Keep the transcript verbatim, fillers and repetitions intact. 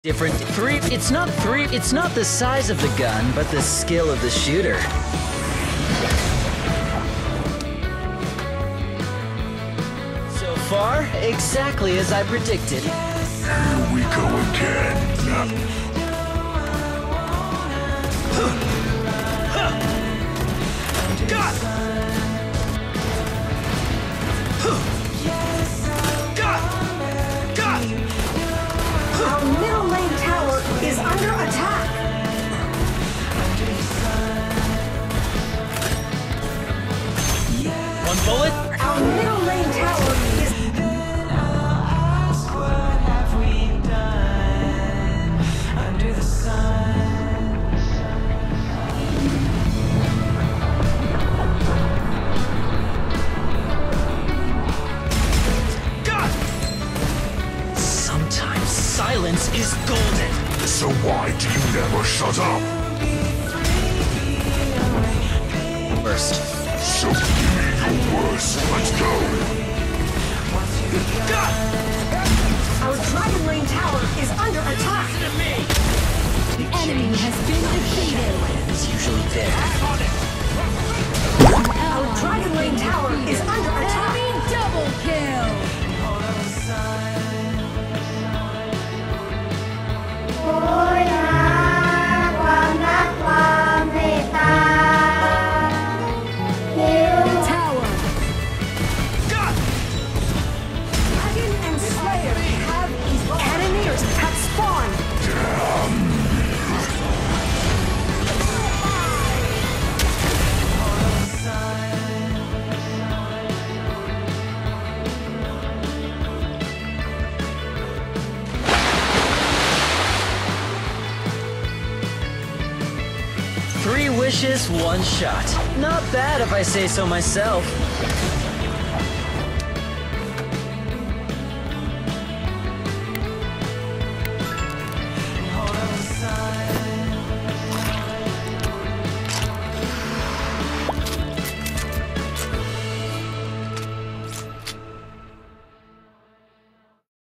Different three. It's not three. It's not the size of the gun, but the skill of the shooter. So far, exactly as I predicted. Here we go again. Our middle lane tower is under attack. One bullet. Our middle lane tower is... What have we done under the sun? Sometimes silence is golden. So why do you never shut up? First. So give me your worst. Let's go. Our dragon lane tower is under attack. The enemy has been defeated. It's usually there. Our dragon lane tower is under attack. Enemy double kill. Tower. Dragon and Slayer have cannoneers have spawned. Three wishes, one shot. Not bad if I say so myself.